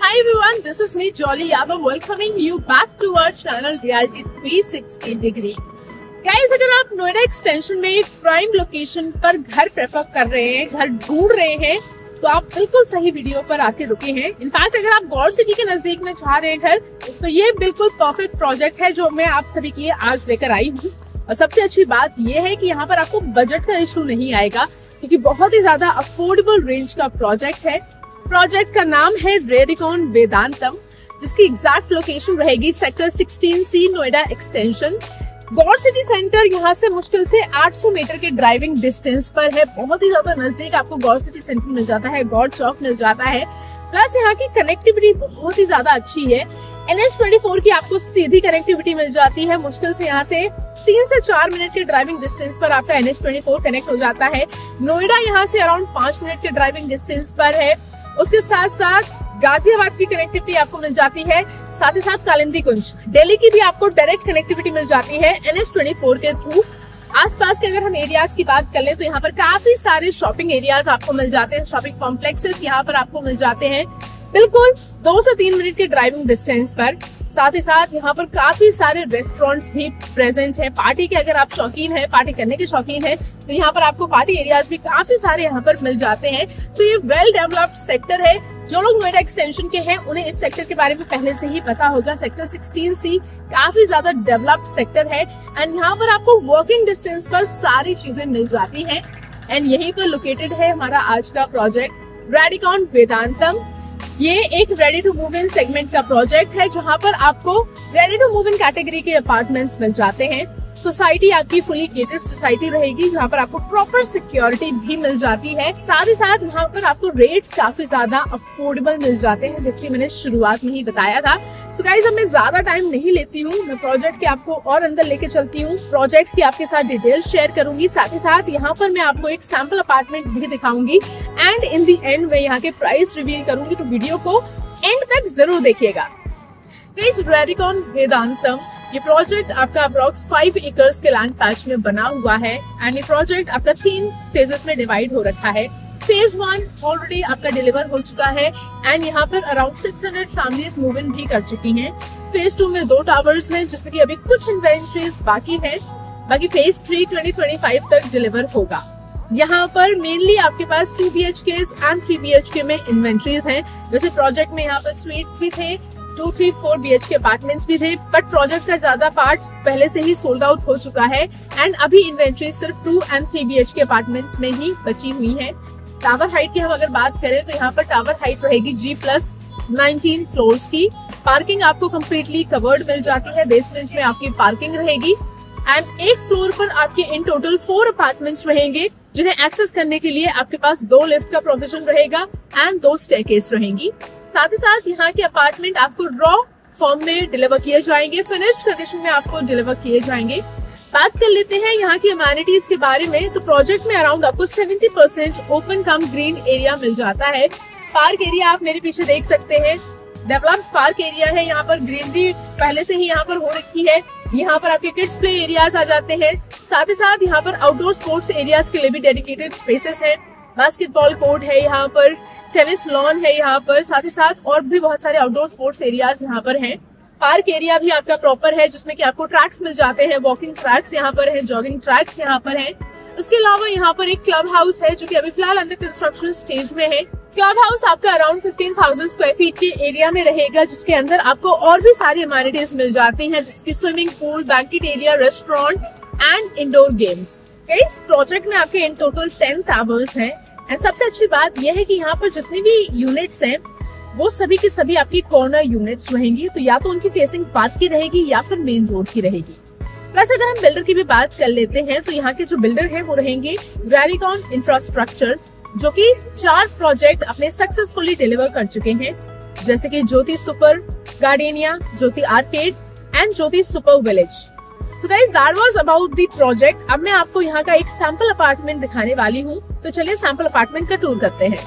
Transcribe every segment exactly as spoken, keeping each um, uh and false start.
Hi everyone, this is me Jolly Yadav welcoming you back to our channel Realty three sixty degree. Guys, अगर आप Noida extension में एक prime location पर घर prefer कर रहे हैं, घर ढूंढ रहे हैं, तो आप बिल्कुल सही वीडियो पर आके रुके हैं। इनफैक्ट अगर आप गौर सिटी के नजदीक में चाह रहे हैं घर, तो ये बिल्कुल परफेक्ट प्रोजेक्ट है जो मैं आप सभी के लिए आज लेकर आई हूँ। और सबसे अच्छी बात यह है कि यहाँ पर आपको बजट का इशू नहीं आएगा, क्योंकि बहुत ही ज्यादा अफोर्डेबल रेंज का प्रोजेक्ट है। प्रोजेक्ट का नाम है रेडिकॉन वेदांतम, जिसकी एग्जैक्ट लोकेशन रहेगी sector sixteen C Noida extension. Gaur city centre यहाँ से मुश्किल से आठ सौ मीटर के ड्राइविंग डिस्टेंस पर है। बहुत ही ज्यादा नजदीक आपको गौर सिटी सेंटर मिल जाता है, गौर चौक मिल जाता है। प्लस यहाँ की कनेक्टिविटी बहुत ही ज्यादा अच्छी है। एन एच ट्वेंटी फोर की आपको सीधी कनेक्टिविटी मिल जाती है। मुश्किल से यहाँ से तीन से चार मिनट के ड्राइविंग डिस्टेंस पर आपका N H twenty four connect हो जाता है। नोएडा यहाँ से अराउंड पांच मिनट के ड्राइविंग डिस्टेंस पर है। उसके साथ साथ गाजियाबाद की कनेक्टिविटी आपको मिल जाती है, साथ ही साथ कालिंदी कुंज, दिल्ली की भी आपको डायरेक्ट कनेक्टिविटी मिल जाती है एन एच ट्वेंटी फोर के थ्रू। आसपास के अगर हम एरियाज की बात कर ले तो यहाँ पर काफी सारे शॉपिंग एरियाज आपको मिल जाते हैं, शॉपिंग कॉम्प्लेक्सेस यहाँ पर आपको मिल जाते हैं बिल्कुल दो से तीन मिनट के ड्राइविंग डिस्टेंस पर। साथ ही साथ यहाँ पर काफी सारे रेस्टोरेंट्स भी प्रेजेंट हैं। पार्टी के अगर आप शौकीन हैं, पार्टी करने के शौकीन हैं, तो यहाँ पर आपको पार्टी एरियाज भी काफी सारे यहाँ पर मिल जाते हैं। सो ये वेल डेवलप्ड सेक्टर है। जो लोग नोएडा एक्सटेंशन के हैं उन्हें इस सेक्टर के बारे में पहले से ही पता होगा। सेक्टर सिक्सटीन सी काफी ज्यादा डेवलप्ड सेक्टर है एंड यहाँ पर आपको वॉकिंग डिस्टेंस पर सारी चीजें मिल जाती हैं। एंड यहीं पर लोकेटेड है हमारा आज का प्रोजेक्ट रेडिकॉन वेदांतम। ये एक ready to move in segment का प्रोजेक्ट है, जहां पर आपको ready to move in category के अपार्टमेंट्स मिल जाते हैं। सोसाइटी आपकी फुली गेटेड सोसाइटी रहेगी, जहां पर आपको प्रॉपर सिक्योरिटी भी मिल जाती है। साथ ही साथ यहाँ पर आपको रेट्स काफी ज्यादा अफोर्डेबल मिल जाते हैं, जिसकी मैंने शुरुआत में ही बताया था। सो गाइस, अब मैं ज्यादा टाइम नहीं लेती हूँ, मैं प्रोजेक्ट के आपको और अंदर लेके चलती हूँ। प्रोजेक्ट की आपके साथ डिटेल शेयर करूंगी, साथ ही साथ यहाँ पर मैं आपको एक सैंपल अपार्टमेंट भी दिखाऊंगी एंड इन दी एंड मैं यहाँ के प्राइस रिवील करूंगी। तो वीडियो को एंड तक जरूर देखिएगा। गाइस, रेडिकॉन वेदांतम ये प्रोजेक्ट आपका अप्रोक्स फाइव एकर्स के लैंड पैच में बना हुआ है एंड ये प्रोजेक्ट आपका तीन फेजेस में डिवाइड हो रखा है। फेज वन ऑलरेडी आपका डिलीवर हो चुका है एंड यहाँ पर around six hundred families move in भी कर चुकी हैं। फेज टू में दो टावर्स हैं, जिसमें कि अभी कुछ इन्वेंट्रीज बाकी है। बाकी phase three twenty twenty five तक डिलीवर होगा। यहाँ पर मेनली आपके पास two B H K and three B H K में इन्वेंट्रीज हैं। वैसे प्रोजेक्ट में यहाँ पर स्वीट्स भी थे, two three four B H K apartments भी थे, बट प्रोजेक्ट का ज्यादा पार्ट पहले से ही सोल्ड आउट हो चुका है एंड अभी इन्वेंट्री सिर्फ two and three B H K apartments में ही बची हुई है। टावर हाइट की हम अगर बात करें तो यहाँ पर टावर हाइट रहेगी जी प्लस नाइनटीन फ्लोर्स की। पार्किंग आपको कम्प्लीटली कवर्ड मिल जाती है, बेसमेंट में आपकी पार्किंग रहेगी एंड एक फ्लोर पर आपके इन टोटल फोर अपार्टमेंट्स रहेंगे, जिन्हें एक्सेस करने के लिए आपके पास दो लिफ्ट का प्रोविजन रहेगा एंड दो स्टेयरकेस रहेंगी। साथ ही साथ यहाँ के अपार्टमेंट आपको रॉ फॉर्म में डिलीवर किए जाएंगे, फिनिश्ड कंडीशन में आपको डिलीवर किए जाएंगे। बात कर लेते हैं यहाँ की अमेनिटीज के बारे में, तो प्रोजेक्ट में अराउंड आपको seventy percent open cum green area मिल जाता है। पार्क एरिया आप मेरे पीछे देख सकते हैं, डेवलप्ड पार्क एरिया है। यहाँ पर ग्रीनरी पहले से ही यहाँ पर हो रखी है। यहाँ पर आपके किड्स प्ले एरियाज आ जाते हैं। साथ ही साथ यहाँ पर आउटडोर स्पोर्ट्स एरियाज के लिए भी डेडिकेटेड स्पेसेस है। बास्केटबॉल कोर्ट है यहाँ पर, टेनिस लॉन है यहाँ पर, साथ ही साथ और भी बहुत सारे आउटडोर स्पोर्ट्स एरियाज यहाँ पर हैं। पार्क एरिया भी आपका प्रॉपर है, जिसमें कि आपको ट्रैक्स मिल जाते हैं, वॉकिंग ट्रैक्स यहाँ पर है, जॉगिंग ट्रैक्स यहाँ पर है। उसके अलावा यहाँ पर एक क्लब हाउस है, जो कि अभी फिलहाल अंडर कंस्ट्रक्शन स्टेज में है। क्लब हाउस आपका around fifteen thousand square feet के एरिया में रहेगा, जिसके अंदर आपको और भी सारी अमेनिटीज मिल जाती हैं, जिसकी swimming pool, banquet area, restaurant and indoor games. इस प्रोजेक्ट में आपके इन टोटल टेन टावर्स हैं एंड सबसे अच्छी बात यह है कि यहाँ पर जितनी भी यूनिट्स हैं वो सभी की सभी आपकी कॉर्नर यूनिट्स रहेंगी, तो या तो उनकी फेसिंग पार्क की रहेगी या फिर मेन रोड की रहेगी। प्लस अगर हम बिल्डर की भी बात कर लेते हैं तो यहाँ के जो बिल्डर हैं वो रहेंगे रेडिकॉन इंफ्रास्ट्रक्चर, जो कि चार प्रोजेक्ट अपने सक्सेसफुली डिलीवर कर चुके हैं, जैसे कि Jyoti Super Gardenia, Jyoti Arcade and Jyoti Super Village. So guys, that was about the project. अब मैं आपको यहाँ का एक सैंपल अपार्टमेंट दिखाने वाली हूँ, तो चलिए सैंपल अपार्टमेंट का टूर करते हैं।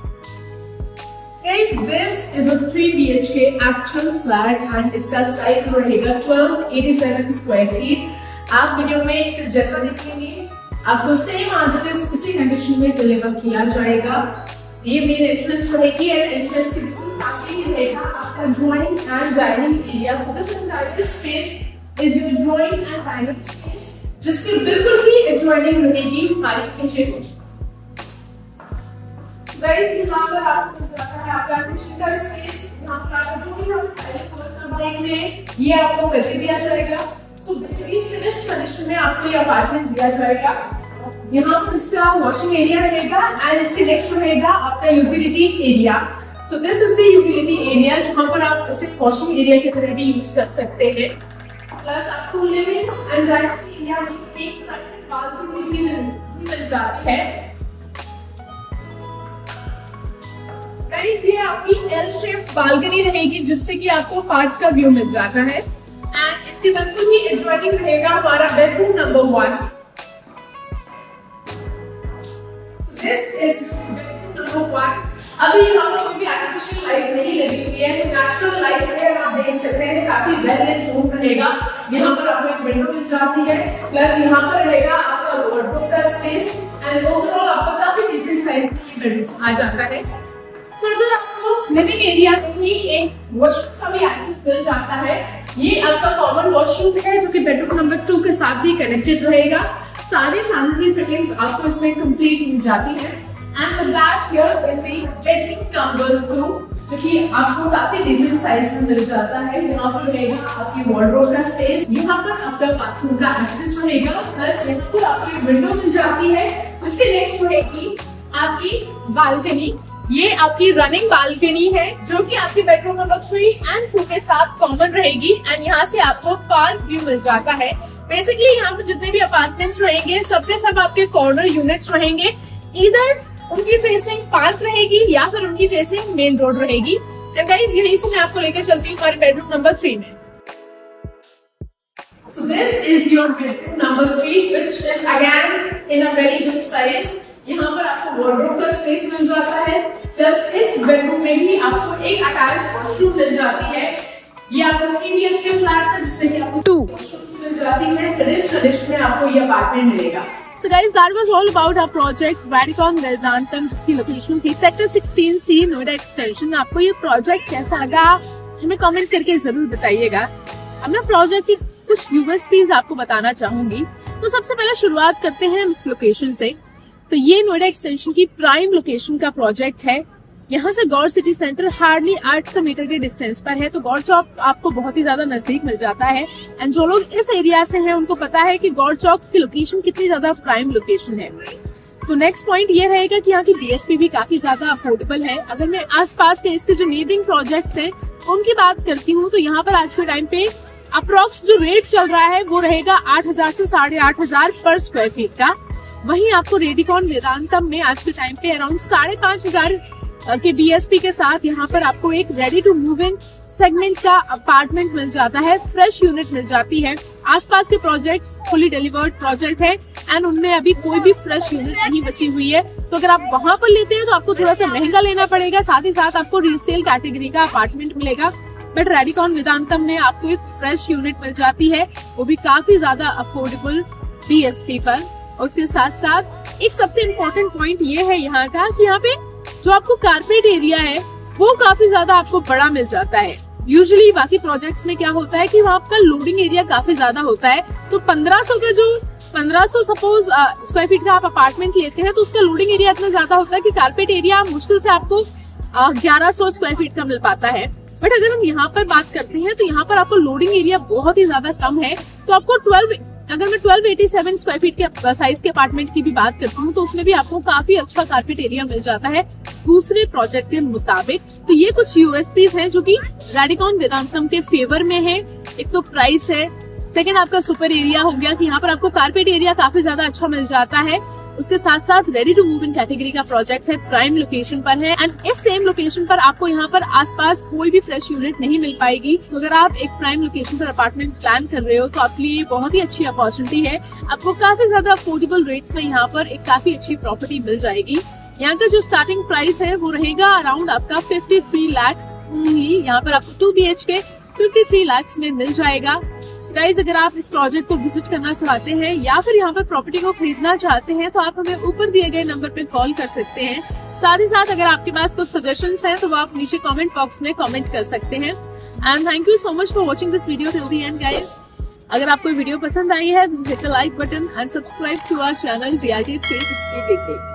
Guys, this is a three B H K actual flat and इसका साइज रहेगा twelve eighty seven square feet. आप वीडियो में इसे जैसा देखेंगे आपको सेम एज इट इज इसी कंडीशन में डिलीवर किया जाएगा। ये मेन एंट्रेंस रहेगी एंड एंट्रेंस के पास ही रहेगा आपका drawing and dining area. So this entire space is your drawing and dining space, जिसकी बिल्कुल ही एडजॉइनिंग रहेगी हमारी किचन। गाइस यहाँ पर आपको जाता है आपका किचन का स्पेस, यहाँ पर आपको जो भी हम पहले कलर देख रहे हैं ये आपको करके दिया जाएगा। सो बेसिकली फिनिश कंडीशन में आपको ये अपार्टमेंट दिया जाएगा। यहाँ पर इसका वॉशिंग एरिया रहेगा एंड इसके नेक्स्ट रहेगा आपका utility area. So this is the utility area, जहाँ पर आप इसे वॉशिंग एरिया की तरह भी यूज कर सकते हैं। प्लस आपको लिविंग एंड डाइनिंग एरिया में एक प्राइवेट बालकनी भी मिल जाती है। गाइस ये आपकी एल शेप बालकनी रहेगी, जिससे कि आपको पार्क का व्यू मिल जाता है एंड इसके बिल्कुल ही एडजॉइनिंग रहेगा हमारा bedroom number one. This is bedroom number one. अभी यहाँ पर कोई भी आर्टिफिशियल लाइट नहीं लगी हुई है, तो नेचुरल लाइट है, आप देख सकते हैं काफी वेल lit रूम रहेगा। यहाँ पर आपको एक विंडो मिल जाती है, प्लस यहाँ पर रहेगा आपका वार्डरोब का स्पेस एंड ओवरऑल आपको काफी डिसेंट साइज की बेडरूम आ जाता है। फर्दर आपको लिविंग एरिया में ही एक वॉशरूम का भी एक्सेस मिल जाता है। ये आपका कॉमन वॉशरूम है जो कि बेडरूम नंबर टू के साथ भी कनेक्टेड रहेगा। सारी सैनिटरी फिटिंग्स आपको इसमें कंप्लीट मिल जाती है and with that here is the bedroom number two, जो कि आपको काफी डिसेंट साइज में मिल जाता है। यहाँ पर रहेगा आपकी वार्डरोब का स्पेस, यहाँ पर आपका बाथरूम का एक्सेस रहेगा, प्लस यहाँ पर आपको एक विंडो मिल जाती है, जिसके नेक्स्ट रहेगी आपकी बालकनी। ये आपकी रनिंग बालकनी है जो कि आपकी bedroom number three and two के साथ कॉमन रहेगी एंड यहाँ से आपको पार्क व्यू मिल जाता है। बेसिकली यहाँ पर जितने भी अपार्टमेंट्स रहेंगे सबके सब आपके कॉर्नर यूनिट्स रहेंगे, इधर उनकी फेसिंग पार्क रहेगी या फिर उनकी फेसिंग मेन रोड रहेगी। एंड गाइस यहीं से मैं आपको लेकर चलती हूँ हमारे बेडरूम नंबर थ्री में। So this is your bedroom number three, which is again in a very good size. यहाँ पर आपको वार्डरोब का स्पेस मिल जाता है, प्लस इस बेडरूम में भी आपको एक अटैच्ड वॉशरूम मिल जाती है। ये आपका three B H K flat है, जिसमें कि आपको टू वॉशरूम्स मिल जाती है। फिनिश कंडीशन में आपको ये अपार्टमेंट मिलेगा। So guys, that was all about our project Radicon Vedantam, जिसकी लोकेशन थी sector sixteen C Noida extension. आपको ये प्रोजेक्ट कैसा लगा हमें कमेंट करके जरूर बताइएगा। अब मैं प्रोजेक्ट की कुछ यूएसपीज आपको बताना चाहूंगी। तो सबसे पहले शुरुआत करते हैं इस लोकेशन से। तो ये नोएडा एक्सटेंशन की प्राइम लोकेशन का प्रोजेक्ट है। यहाँ से गौर सिटी सेंटर हार्डली आठ सौ मीटर के डिस्टेंस पर है, तो गौर चौक आपको बहुत ही ज्यादा नजदीक मिल जाता है। एंड जो लोग इस एरिया से हैं उनको पता है कि गौर चौक की लोकेशन कितनी ज्यादा प्राइम लोकेशन है। तो नेक्स्ट पॉइंट ये रहेगा कि यहाँ की डीएसपी भी काफी ज्यादा अफोर्डेबल है। अगर मैं आसपास के इसके जो नेबरिंग प्रोजेक्ट्स हैं उनकी बात करती हूँ, तो यहाँ पर आज के टाइम पे अप्रोक्स जो रेट चल रहा है वो रहेगा आठ हजार से साढ़े आठ हजार पर स्क्वायर फीट का। वहीं आपको रेडिकॉन वेदांतम में आज के टाइम पे अराउंड साढ़े पांच हजार के बीएसपी के साथ यहाँ पर आपको एक ready to move in segment का अपार्टमेंट मिल जाता है, फ्रेश यूनिट मिल जाती है। आसपास के प्रोजेक्ट्स फुली डिलीवर्ड प्रोजेक्ट है एंड उनमें अभी कोई भी फ्रेश यूनिट नहीं बची हुई है। तो अगर आप वहां पर लेते हैं तो आपको थोड़ा सा महंगा लेना पड़ेगा, साथ ही साथ आपको रीसेल कैटेगरी का अपार्टमेंट मिलेगा। बट रेडिकॉन वेदांतम में आपको एक फ्रेश यूनिट मिल जाती है, वो भी काफी ज्यादा अफोर्डेबल बीएसपी पर। उसके साथ साथ एक सबसे इम्पोर्टेंट पॉइंट ये है यहाँ का कि यहाँ पे जो आपको कारपेट एरिया है वो काफी ज्यादा आपको बड़ा मिल जाता है। यूजुअली बाकी प्रोजेक्ट्स में क्या होता है कि वहाँ आपका लोडिंग एरिया काफी ज्यादा होता है, तो पंद्रह सौ का जो पंद्रह सौ सपोज स्क्वायर फीट का आप अपार्टमेंट लेते हैं तो उसका लोडिंग एरिया इतना ज्यादा होता है कि कारपेट एरिया मुश्किल से आपको ग्यारह सौ स्क्वायर फीट का मिल पाता है। बट अगर हम यहाँ पर बात करते हैं तो यहाँ पर आपको लोडिंग एरिया बहुत ही ज्यादा कम है, तो आपको ट्वेल्व अगर मैं twelve eighty seven square feet के साइज के अपार्टमेंट की भी बात करती हूँ तो उसमें भी आपको काफी अच्छा कारपेट एरिया मिल जाता है दूसरे प्रोजेक्ट के मुताबिक। तो ये कुछ यूएसपीज हैं जो कि रेडिकॉन वेदांतम के फेवर में है। एक तो प्राइस है, सेकंड आपका सुपर एरिया हो गया कि यहाँ पर आपको कारपेट एरिया काफी ज्यादा अच्छा मिल जाता है। उसके साथ साथ ready to move in category का प्रोजेक्ट है, प्राइम लोकेशन पर है एंड इस सेम लोकेशन पर आपको यहाँ पर आसपास कोई भी फ्रेश यूनिट नहीं मिल पाएगी। तो अगर आप एक प्राइम लोकेशन पर अपार्टमेंट प्लान कर रहे हो तो आपके लिए बहुत ही अच्छी अपॉर्चुनिटी है। आपको काफी ज्यादा अफोर्डेबल रेट्स में यहाँ पर एक काफी अच्छी प्रॉपर्टी मिल जाएगी। यहाँ का जो स्टार्टिंग प्राइस है वो रहेगा अराउंड आपका फिफ्टी थ्री लैक्स ओनली। यहाँ पर आपको two B H K fifty three lakhs में मिल जाएगा। So guys, अगर आप इस प्रोजेक्ट को विजिट करना चाहते हैं या फिर यहाँ पर प्रॉपर्टी को खरीदना चाहते हैं तो आप हमें ऊपर दिए गए नंबर पे कॉल कर सकते हैं साथ ही साथ अगर आपके पास कुछ सजेशंस हैं तो वो आप नीचे कमेंट बॉक्स में कमेंट कर सकते हैं। And thank you so much for watching this video till the end guys. अगर आपको वीडियो पसंद आई है hit the like button and subscribe to our channel Reality three sixty degree.